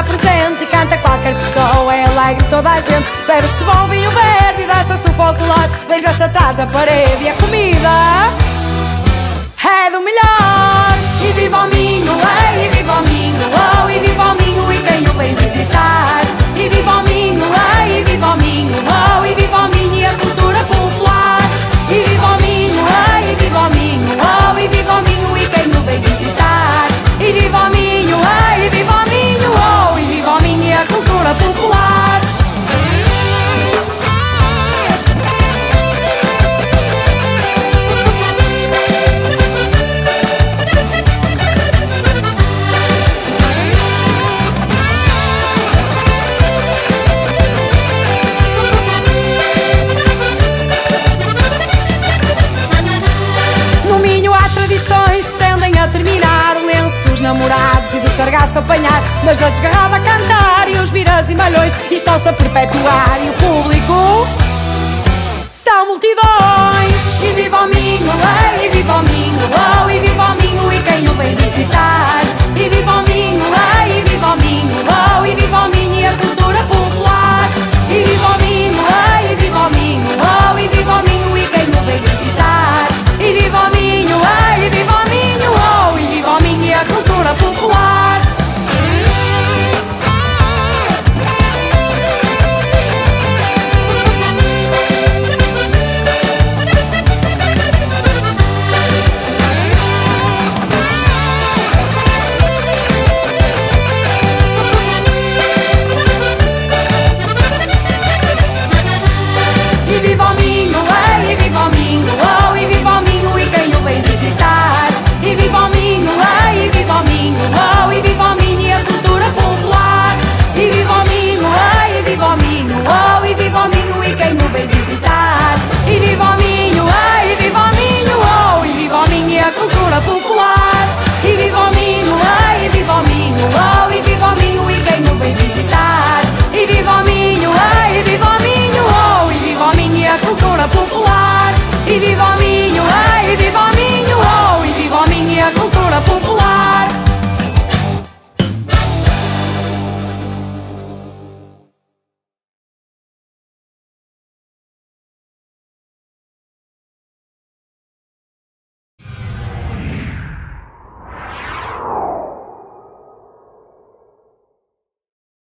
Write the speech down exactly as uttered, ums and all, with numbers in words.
está presente e canta qualquer pessoa, é alegre toda a gente. Bebe-se bom vinho verde e dança-se o folclore, beija-se atrás da parede e a comida é do melhor. E viva o Minho, ei, e viva o Minho, oh, e viva o Minho e quem o vem visitar. E viva o Minho, ei, e viva o Minho, oh, e viva o Minho e a cultura popular. E viva o Minho, ei, e viva o Minho, oh, e viva o Minho e quem o vem visitar. E viva o Minho, ei, e viva o Minho, oh, e viva o Minho e a cultura popular. Terminar o lenço dos namorados e do sargaço apanhar, mas da desgarrava a cantar e os viras e malhões estão-se a perpetuar e o público são multidões. E viva o Minho, ei, e viva o Minho, oh, e viva o Minho e quem o vem visitar.